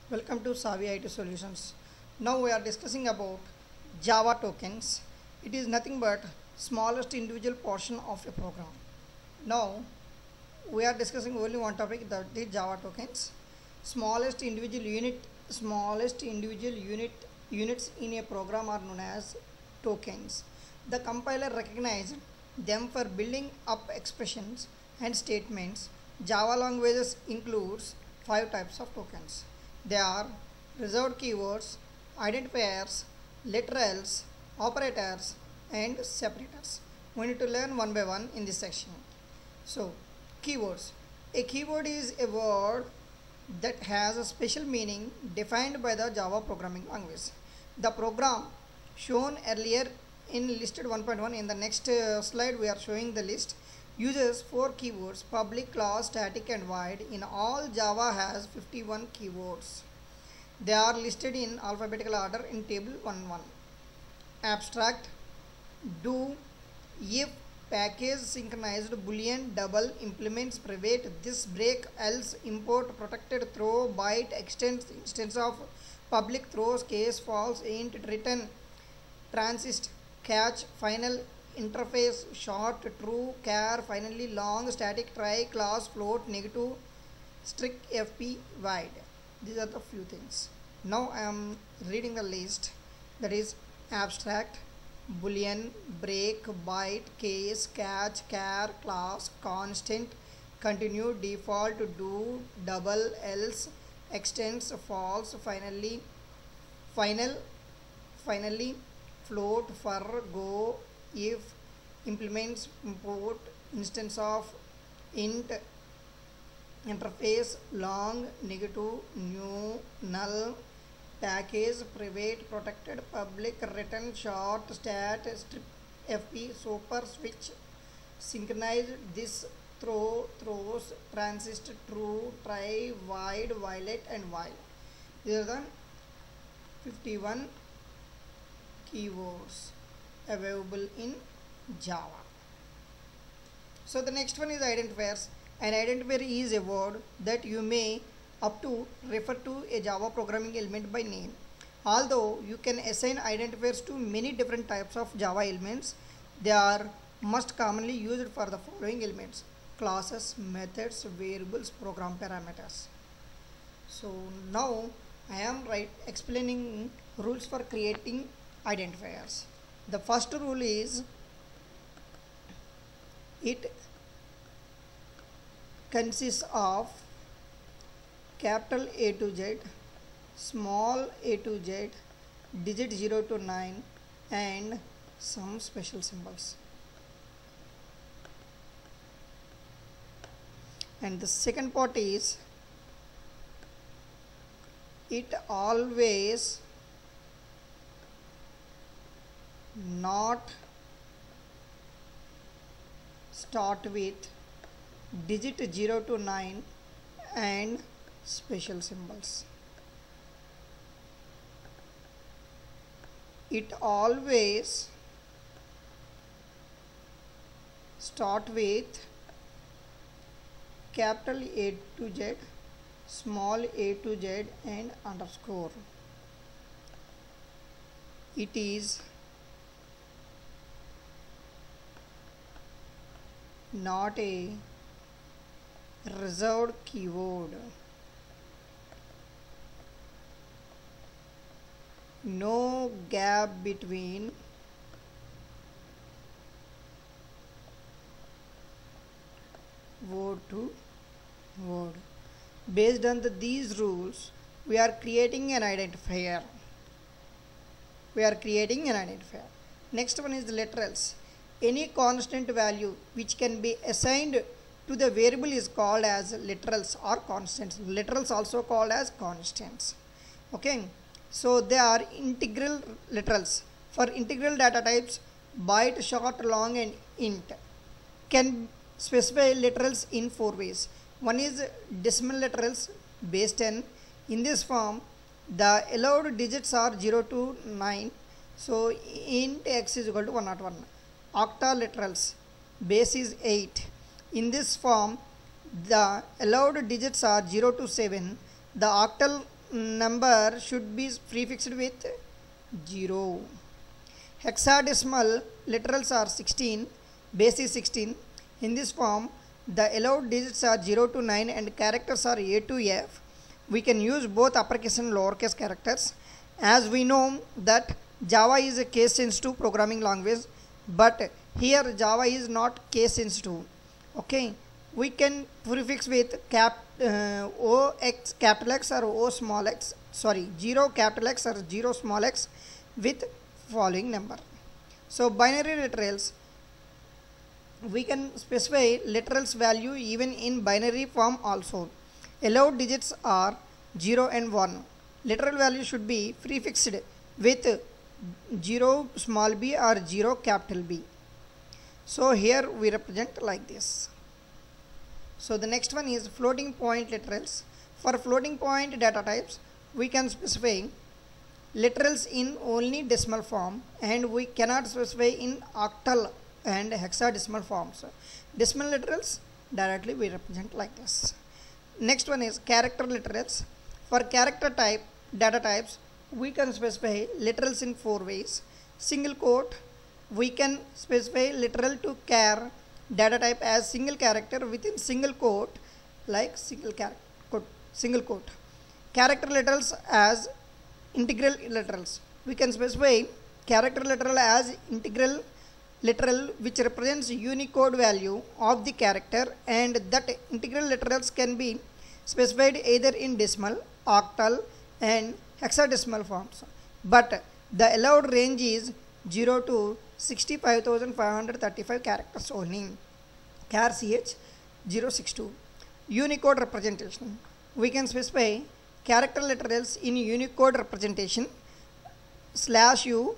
Welcome to Savvy IT Solutions. Now we are discussing about Java tokens. It is nothing but smallest individual portion of a program. Now we are discussing only one topic, that is Java tokens. Smallest individual units in a program are known as tokens. The compiler recognized them for building up expressions and statements. Java languages includes 5 types of tokens. They are reserved keywords, identifiers, literals, operators, and separators. We need to learn one by one in this section. So, keywords. A keyword is a word that has a special meaning defined by the Java programming language. The program shown earlier in listed 1.1, in the next slide we are showing the list, uses 4 keywords: public, class, static, and void. In all, Java has 51 keywords. They are listed in alphabetical order in table 1.1. Abstract: do, if, package, synchronized, boolean, double, implements, private, this, break, else, import, protected, throw, byte, extends, instance of, public, throws, case, false, int, return, transist, catch, final, interface, short, true, char, finally, long, static, try, class, float, negative, strict, fp, void. These are the few things. Now I am reading the list. That is abstract, boolean, break, byte, case, catch, char, class, constant, continue, default, do, double, else, extends, false, finally, float, for, go, if, implements, import, instance of, int, interface, long, negative, new, null, package, private, protected, public, return, short, stat, strip, fp, super, switch, synchronize, this, throw, throws, transist, true, try, void, violet, and while. These are the 51 keywords available in Java. So the next one is identifiers. An identifier is a word that you may up to refer to a Java programming element by name. Although you can assign identifiers to many different types of Java elements, they are most commonly used for the following elements: classes, methods, variables, program parameters. So now I am explaining rules for creating identifiers. The first rule is it consists of capital A to Z, small a to Z, digit 0 to 9, and some special symbols. And the second part is it always not start with digit 0 to 9 and special symbols. It always start with capital A to Z, small a to Z, and underscore. It is not a reserved keyword. No gap between word to word. Based on these rules, we are creating an identifier. Next one is the literals. Any constant value which can be assigned to the variable is called as literals or constants. Literals also called as constants. Okay. So they are integral literals. For integral data types, byte, short, long, and int can specify literals in 4 ways. One is decimal literals, base 10. In this form, the allowed digits are 0 to 9. So int x is equal to 101. Octal literals, base is 8. In this form, the allowed digits are 0 to 7. The octal number should be prefixed with 0. Hexadecimal literals are 16, base is 16. In this form, the allowed digits are 0 to 9 and characters are A to F. We can use both uppercase and lowercase characters. As we know that Java is a case sensitive programming language, but here Java is not case sensitive. Okay, we can prefix with O X capital X or O small x, 0 capital X or 0 small x with following number. So binary literals, we can specify literals value even in binary form also. Allowed digits are 0 and 1. Literal value should be prefixed with 0 small b or 0 capital B. So here we represent like this. So the next one is floating point literals. For floating point data types, we can specify literals in only decimal form, and we cannot specify in octal and hexadecimal forms. Decimal literals directly we represent like this. Next one is character literals. For character type data types, we can specify literals in 4 ways. Single quote, we can specify literal to char data type as single character within single quote, like single quote. Character literals as integral literals. We can specify character literal as integral literal which represents Unicode value of the character, and that integral literals can be specified either in decimal, octal and hexadecimal forms, but the allowed range is 0 to 65,535 characters only. Char ch 062. Unicode representation, we can specify character literals in Unicode representation /u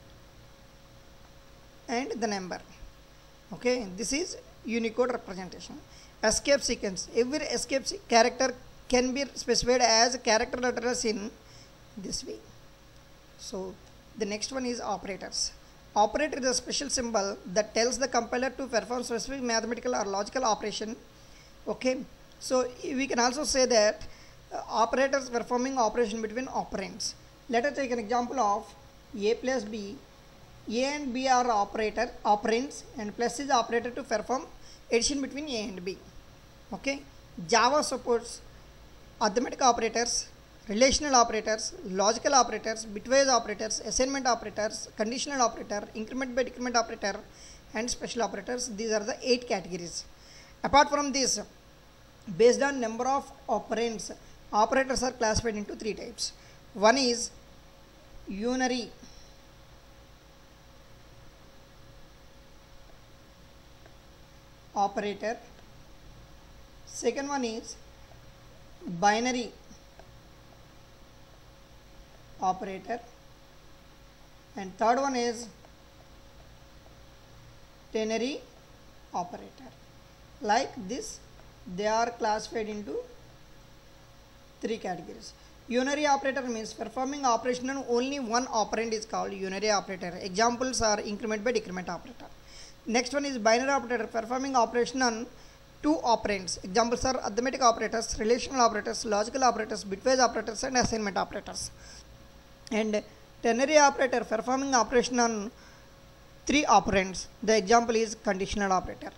and the number. Okay, this is Unicode representation. Escape sequence, every escape character can be specified as character literals in this way. So the next one is operators. Operator is a special symbol that tells the compiler to perform specific mathematical or logical operation. Okay, so we can also say that operators performing operation between operands. Let us take an example of a plus b. A and b are operands, and plus is operator to perform addition between a and b. Okay, Java supports arithmetic operators, relational operators, logical operators, bitwise operators, assignment operators, conditional operator, increment by decrement operator, and special operators. These are the 8 categories. Apart from this, based on number of operands, operators are classified into 3 types. One is unary operator. Second one is binary operator, and third one is ternary operator. Like this, they are classified into 3 categories. Unary operator means performing operation on only one operand is called unary operator. Examples are increment by decrement operator. Next one is binary operator, performing operation on 2 operands. Examples are arithmetic operators, relational operators, logical operators, bitwise operators, and assignment operators. And ternary operator, performing operation on 3 operands. The example is conditional operator.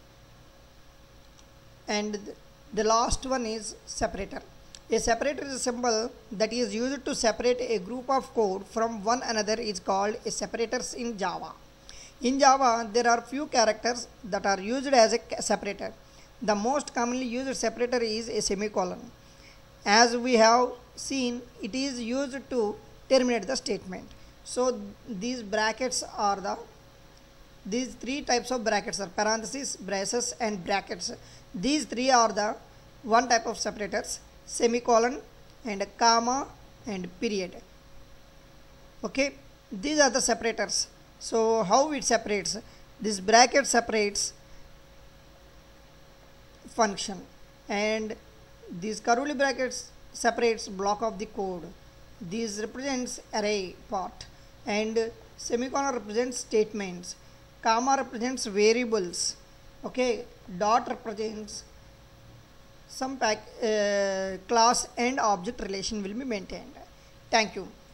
And the last one is separator. A separator is a symbol that is used to separate a group of code from one another is called a separators in Java. In Java, there are few characters that are used as a separator. The most commonly used separator is a semicolon. As we have seen, it is used to terminate the statement. So these brackets are these 3 types of brackets are parentheses, braces, and brackets. These 3 are the one type of separators: semicolon and comma and period. Okay, these are the separators. So how it separates? This bracket separates function, and these curly brackets separates block of the code. This represents array part, and semicolon represents statements, comma represents variables, okay, dot represents some class and object relation will be maintained. Thank you.